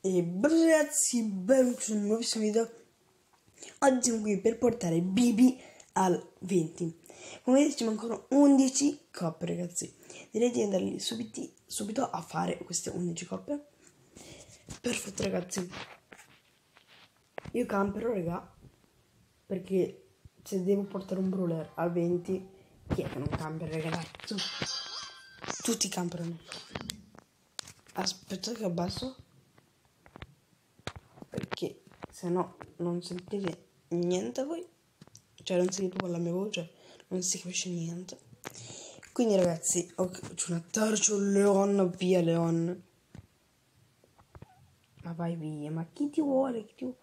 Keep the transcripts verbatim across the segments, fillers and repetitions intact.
E ragazzi, benvenuti su un nuovissimo video. Oggi siamo qui per portare Bibi al venti. Come vedete ci mancano undici coppe, ragazzi. Direi di andare lì subito, subito a fare queste undici coppe. Perfetto, ragazzi. Io campero, raga, perché se devo portare un brawler al venti, chi è che non campera, ragazzi? Tutti camperano. Aspettate che abbasso, perché se no non sentite niente voi, cioè non sentite proprio la mia voce, non si capisce niente. Quindi ragazzi, okay, c'è una torcia, un Leon, via Leon, ma vai via, ma chi ti vuole, chi ti vuole?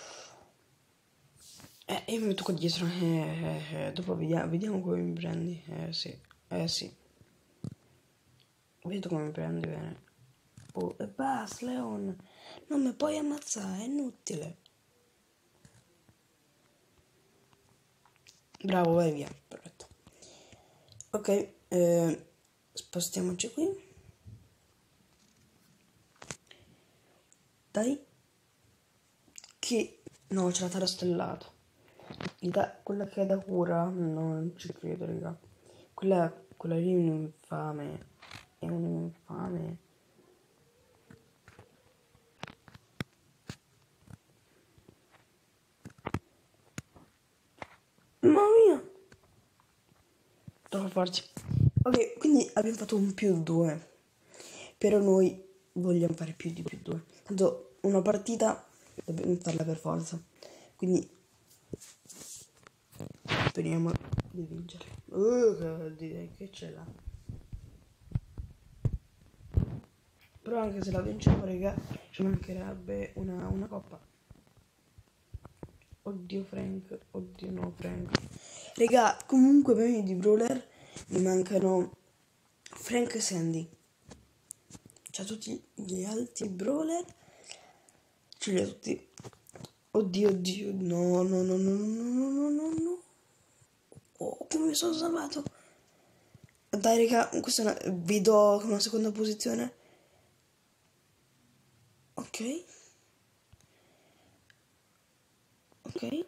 Eh, io mi metto qua dietro, eh, eh, eh, dopo vediamo, vediamo come mi prendi, eh sì, eh sì, vedo come mi prendi bene. Oh, e basta Leon, non mi puoi ammazzare, è inutile. Bravo, vai via, perfetto. Ok, eh, spostiamoci qui. Dai. Che... no, c'è la terra stellata. Da... quella che è da cura, no, non ci credo, raga. Quella, quella lì è un infame. È un infame. Mamma mia! Troppo farci. Ok, quindi abbiamo fatto un più due. Però noi vogliamo fare più di più due. Tanto una partita dobbiamo farla per forza. Quindi speriamo di vincere. Uh, direi che ce l'ha. Però anche se la vinciamo, raga, ci mancherebbe una, una coppa. Oddio Frank, oddio no Frank. Raga, comunque per me di brawler mi mancano Frank e Sandy. C'ha tutti gli altri brawler, ce li ha tutti. Oddio, oddio, no, no, no, no, no, no, no, no. Oh, come mi sono salvato. Dai, raga, questa è una... vi do una seconda posizione. Ok. Ok.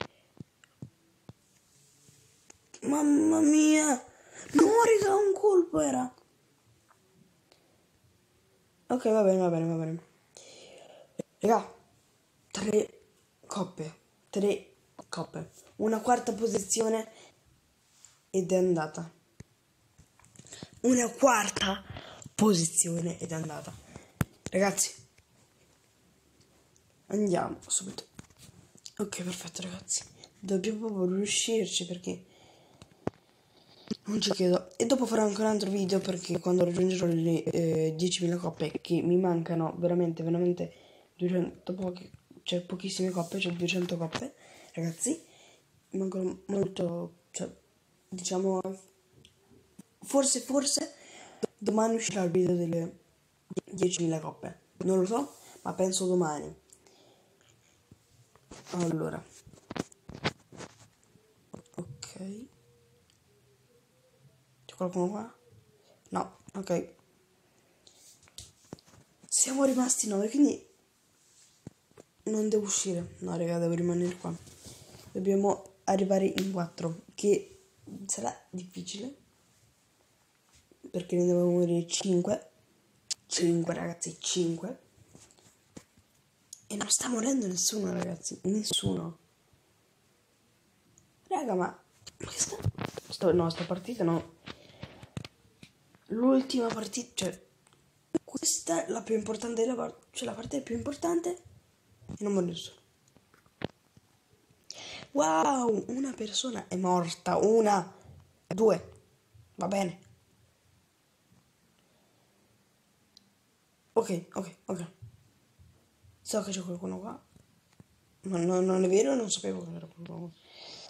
Mamma mia. No, raga, un colpo era. Ok, va bene, va bene, va bene. Raga, tre coppe. Tre coppe. Una quarta posizione ed è andata. Una quarta posizione ed è andata. Ragazzi, andiamo subito. Ok, perfetto, ragazzi. Dobbiamo proprio riuscirci perché non ci credo. E dopo farò anche un altro video perché quando raggiungerò le eh, diecimila coppe, che mi mancano veramente, veramente duecento, poche, cioè pochissime coppe, cioè duecento coppe, ragazzi, mi mancano molto, cioè, diciamo, forse, forse, domani uscirà il video delle diecimila coppe. Non lo so, ma penso domani. Allora. Ok. C'è qualcuno qua? No, ok. Siamo rimasti nove, quindi non devo uscire. No, raga, devo rimanere qua. Dobbiamo arrivare in quattro, che sarà difficile, perché ne devono morire cinque. cinque, ragazzi, cinque. E non sta morendo nessuno, ragazzi. Nessuno. Raga, ma... Questa... Sto... No, sta partita no. L'ultima partita... Cioè... Questa è la più importante della partita. Cioè la partita più importante. E non muore nessuno. Wow, una persona è morta. Una. Due. Va bene. Ok, ok, ok. So che c'è qualcuno qua. Ma no, non è vero, non sapevo che era qualcuno qua.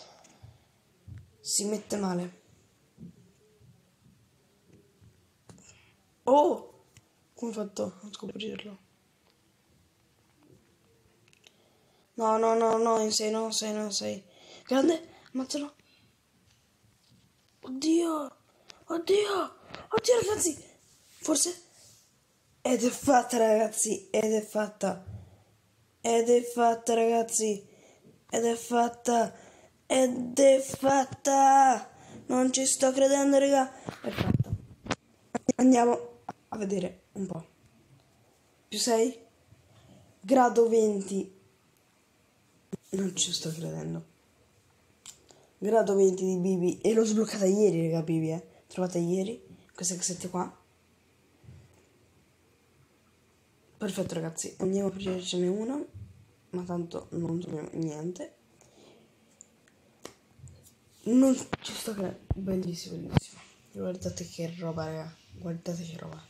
Si mette male. Oh! Come ho fatto a scoprirlo? No, no, no, no, in sei, no, sei, no, sei. Grande, ammazzalo. Oddio! Oddio! Oddio, ragazzi! Forse? Ed è fatta, ragazzi, ed è fatta. Ed è fatta, ragazzi. Ed è fatta. Ed è fatta. Non ci sto credendo, raga. È fatta. Andiamo a vedere un po'. Più sei? Grado venti. Non ci sto credendo. Grado venti di Bibi. E l'ho sbloccata ieri, raga, Bibi, eh. Trovata ieri. Queste cassette qua. Perfetto, ragazzi. Andiamo a prendercene una. Ma tanto non troviamo niente. Non ci sto credendo. Bellissimo, bellissimo. Guardate che roba, raga. Guardate che roba.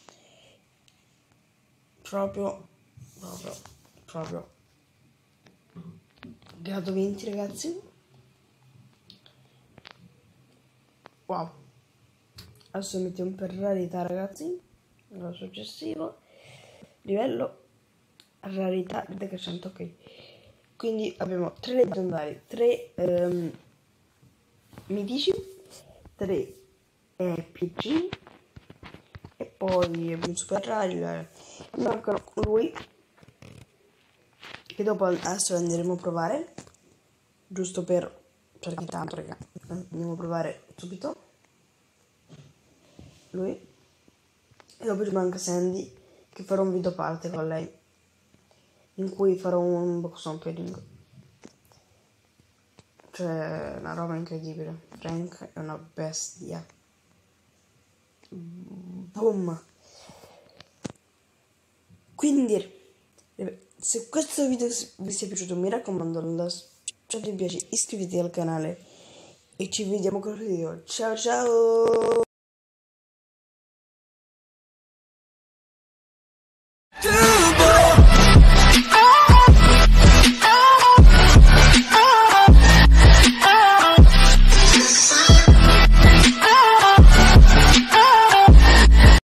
Proprio, proprio, proprio. Grado venti, ragazzi. Wow. Adesso mettiamo per rarità, ragazzi. Livello successivo. Livello rarità decrescente, ok. Quindi abbiamo tre leggendari, tre um, mitici, tre eh, P C e poi un super raro. Mancano lui, che dopo adesso andremo a provare, giusto per, perché tanto, raga, andiamo a provare subito lui, e dopo ci manca Sandy, che farò un video a parte con lei, in cui farò un box opening. Cioè, una roba incredibile. Frank è una bestia. Boom. Quindi, se questo video vi sia piaciuto, mi raccomando, lasciate mi piace, iscrivetevi al canale e ci vediamo con il video. Ciao ciao!